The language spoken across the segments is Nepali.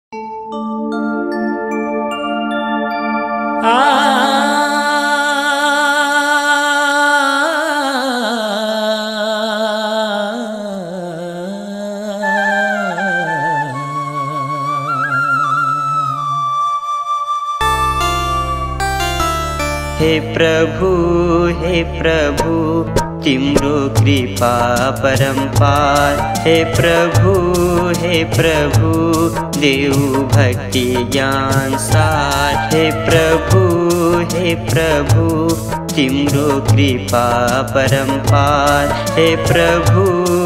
हे प्रभु तिम्रो कृपा परम्पार। हे प्रभु देऊ भक्ति ज्ञान सार। हे प्रभु तिम्रो कृपा परम्पार। हे प्रभु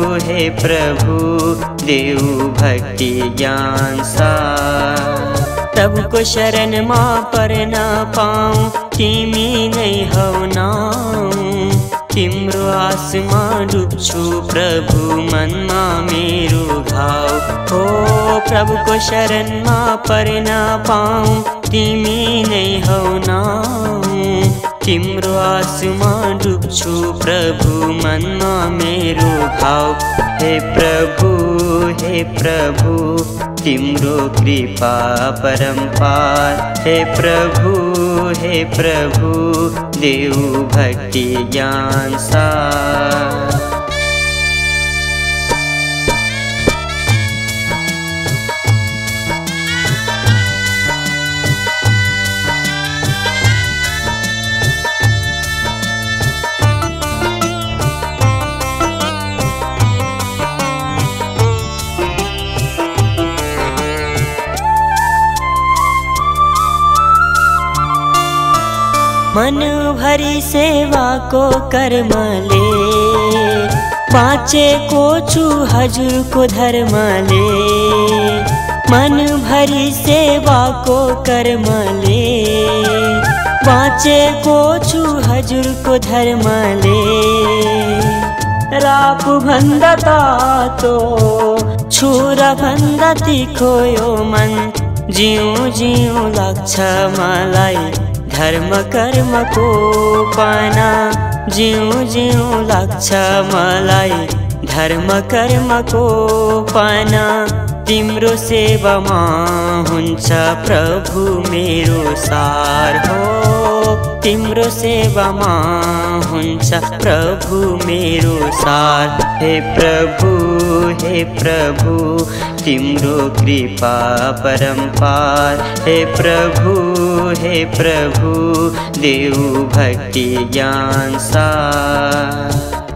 देऊ भक्ति ज्ञान सार। सबको शरण मां पर न पाऊं, तिमी नै हौ नाउ। तिम्रो आसमा डुब्छु प्रभु, मनमा मेरो घाउ। हो प्रभुको शरणमा पर न पाऊं, तिमी नै हौ नाउ। तिम्रो आसमा डुब्छु प्रभु, मनमा मेरो घाउ। हे प्रभु तिम्रो कृपा परम्पार। हे प्रभु देऊ भक्ति ज्ञान सार। मन भरी सेवा को कर्मले, बाँचे को छु हजुर को धर्मले। मन भरी सेवा को कर्मले, बाँचे को छु हजुर को धर्मले। राप भन्दा तातो छुरा भन्दा तीखो यो मन, जिउ लाग्छ मलाई धर्म कर्म को पाना। जिउ लाग्छ मलाई धर्म कर्म को पाना। तिम्रो सेवामा हुन्छ प्रभु मेरो सार। हो तिम्रो सेवामा हुन्छ प्रभु मेरो सार। हे प्रभु तिम्रो कृपा परम्पार। हे प्रभु देऊ भक्ति ज्ञान सार।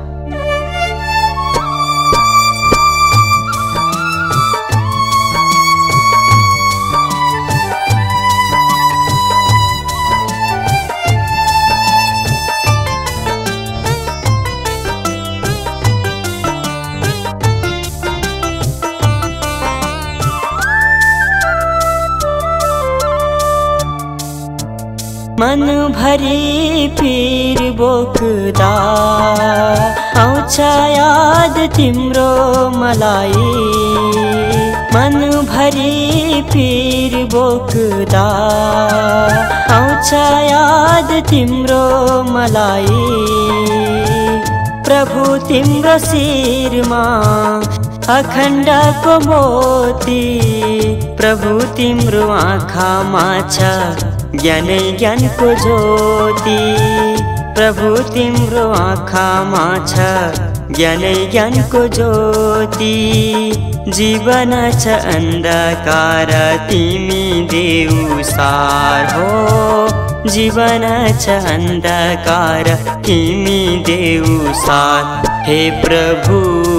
मन भरी पीर बोक्दा आउँछ याद तिम्रो मलाई। मन भरी पीर बोक्दा आउँछ याद तिम्रो मलाई। प्रभु तिम्रो शिरमा अखण्डको मोती। प्रभु तिम्रो आँखामा छ ज्ञानै ज्ञानको ज्योति। प्रभु तिम्रो आँखामा छ ज्ञानै ज्ञानको ज्योति। जीवन छ अन्धकार तिमी देऊ सार। हो जीवन छ अन्धकार तिमी देऊ सार। हे प्रभु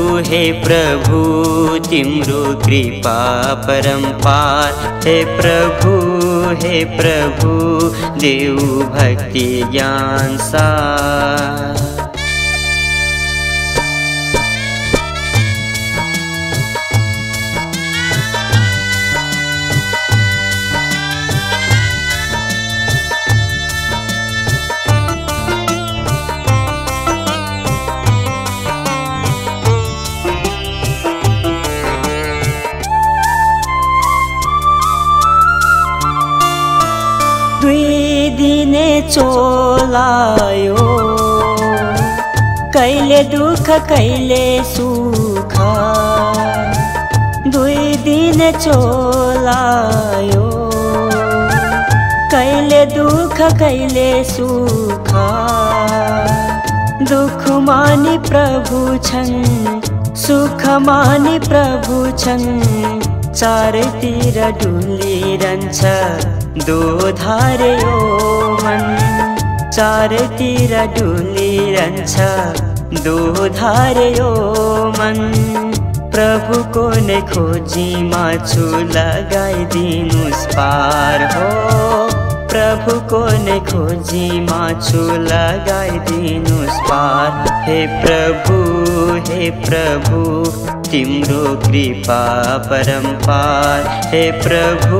तिम्रो कृपा परम्पार। हे प्रभु देऊ भक्ति ज्ञान सार। दुई दिने चोलायो कहिले दुख कहिले सुख। दुई दिन चोलायो कैले दुख कैले सुख दुख मानी प्रभु छन् सुख मानी प्रभु छन् चारतिर डुलिरहन्छ दोधारे यो मन चारतिर डुलिरहन्छ दोधारे यो मन प्रभुको नै खोजीमा छु लगाइदिनुस् पार हो प्रभुको नै खोजीमा छु लगाइदिनुस् पार हे प्रभु तिम्रो कृपा परम्पार हे प्रभु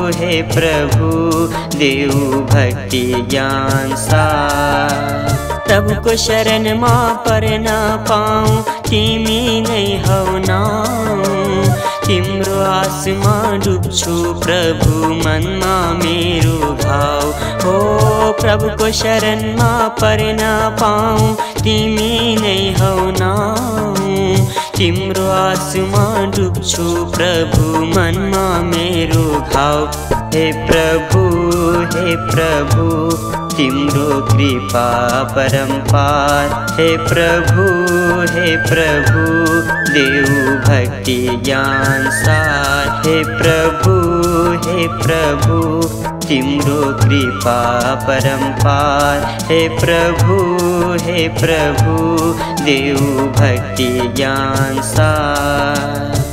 देऊ भक्ति ज्ञान सार प्रभुको शरणमा पर्न पाऊँ तिमी नै हौ नाउ तिम्रो आसमा डुब्छु प्रभु मनमा मेरो घाउ हो प्रभुको शरणमा पर्न पाऊँ तिमी नै हौ नाउ तिम्रो आसमा डुब्छु प्रभु मनमा मेरो घाउ हे प्रभु तिम्रो कृपा परम्पार हे प्रभु देऊ भक्ति ज्ञान सार हे प्रभु तिम्रो कृपा परम्पार हे प्रभु देऊ भक्ति ज्ञान सार।